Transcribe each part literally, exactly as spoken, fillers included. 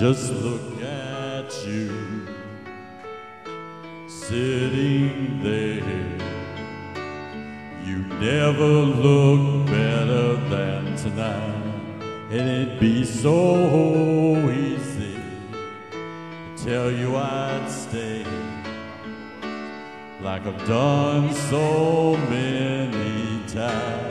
just look at you, sitting there. You never look better than tonight, and it'd be so easy to tell you I'd stay, like I've done so many times.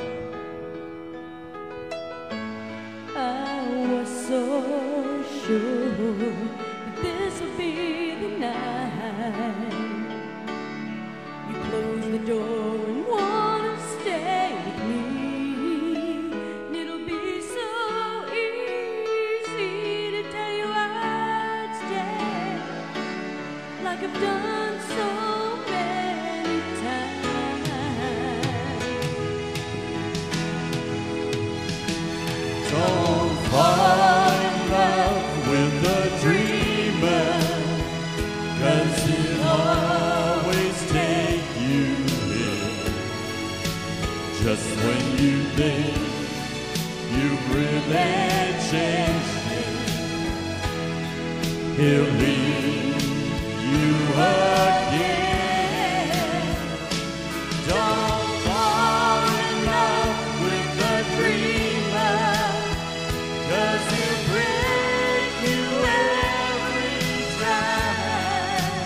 I was so sure that this would be the night you close the door and wanna stay with me. And it'll be so easy to tell you I'd stay, like I've done so many times. Don't fall in love with the dreamer, 'cause he'll always take you in just when you think you've really changed him. He'll leave you again. Don't fall in love with the dreamer, 'cause he'll break you every time.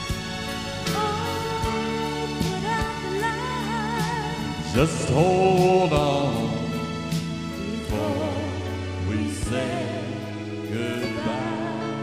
Oh, put out the light. Just hold on before we say goodbye.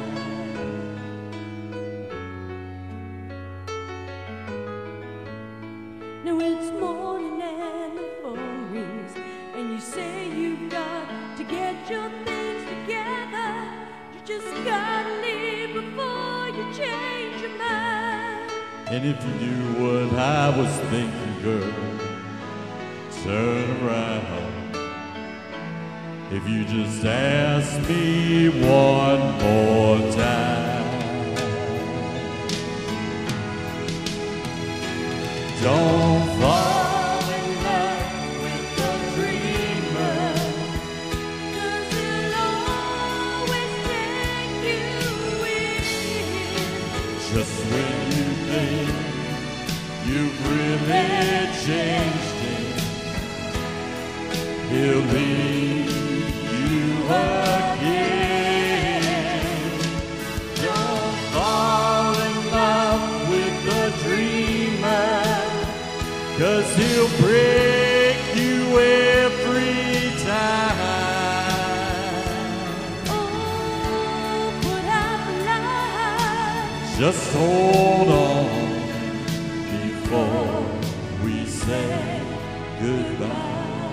Now it's morning and the phone rings, and you say you've got to get your things together. You just gotta leave before you change your mind. And if you knew what I was thinking, girl, turn around. If you just ask me one more time, don't fall in love with the dreamer, 'Cause he'll always take you in just when you think you've really changed him. He'll leave you again. Don't fall in love with the dreamer, 'cause he'll break you every time. Oh, put out the light. Just hold on before we say goodbye.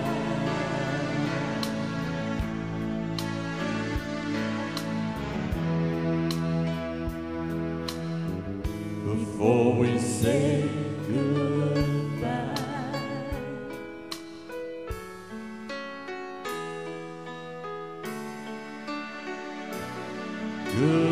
Before we say goodbye. Good.